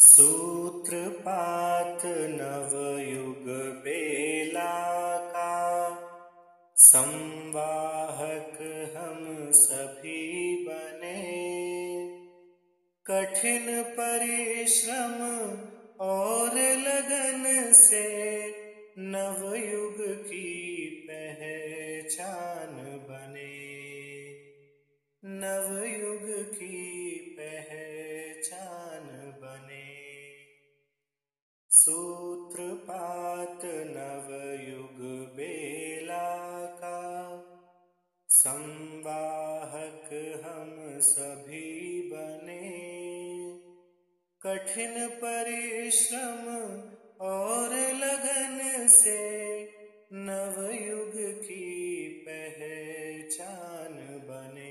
सूत्रपात नवयुग बेला का संवाहक हम सभी बने। कठिन परिश्रम और लगन से नवयुग की पहचान बने। नवयुग की पहचान बने। सूत्रपात नवयुग बेला का संवाहक हम सभी बने। कठिन परिश्रम और लगन से नवयुग की पहचान बने।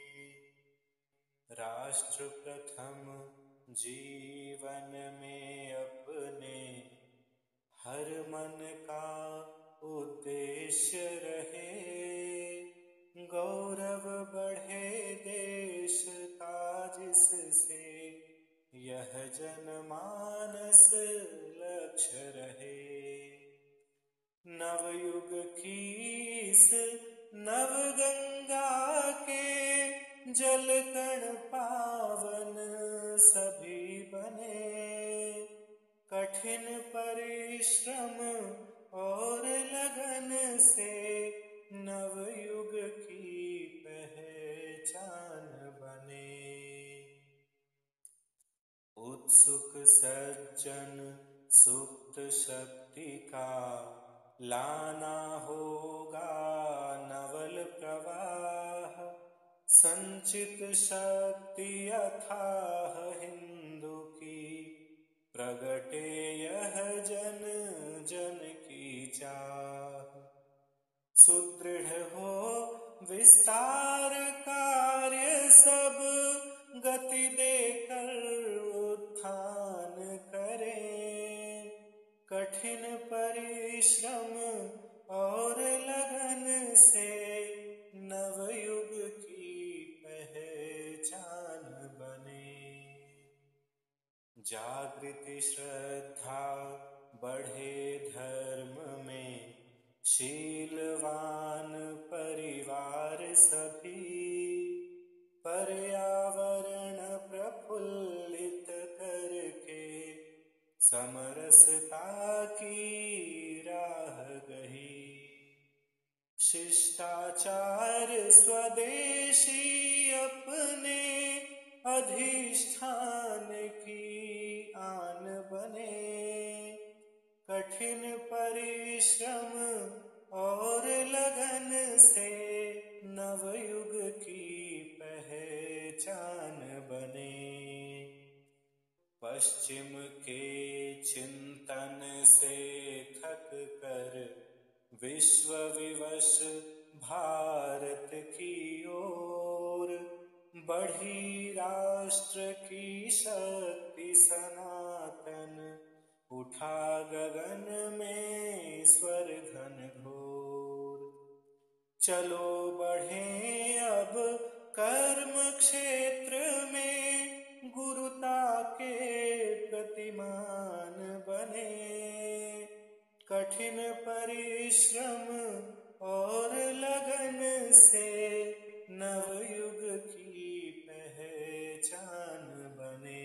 राष्ट्र प्रथम जीवन में अपने हर मन का उद्देश्य रहे। गौरव बढ़े देश का जिससे यह जनमानस लक्ष्य रहे। नवयुग की इस नवगंगा के जल कण पावन सभी बने। कठिन परिश्रम और लगन से नवयुग की पहचान बने। उत्सुक सज्जन सुप्त शक्ति का लाना होगा नवल प्रवाह। संचित शक्ति अथाह हिंदू की प्रगटे यह जन जन की चाह। सुदृढ़ हो विस्तार कार्य सब गति देकर उत्थान करें। कठिन परिश्रम और लगन से नवयुग की पहचान बने। जागृति श्रद्धा बढ़े धर्म में शीलवान परिवार सभी। पर्यावरण प्रफुल्लित करके समरसता की राह गही। शिष्टाचार स्वदेशी अपने अधिष्ठान की आन बने। कठिन परिश्रम और लगन से नवयुग की पहचान बने। पश्चिम के चिंतन से थक कर विश्व विवश भारत की ओर बढ़ी राष्ट्र की शक्ति सनातन। उठा गगन में स्वर घन घोर। चलो बढ़े अब कर्म क्षेत्र में गुरुता के प्रतिमान बने। कठिन परिश्रम और लगन से नवयुग की पहचान बने।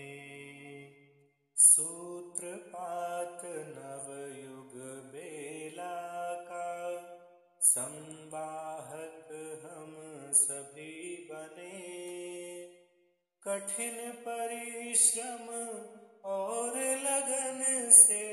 सूत्रपात नवयुग बेला का संवाहक हम सभी बने। कठिन परिश्रम और लगन से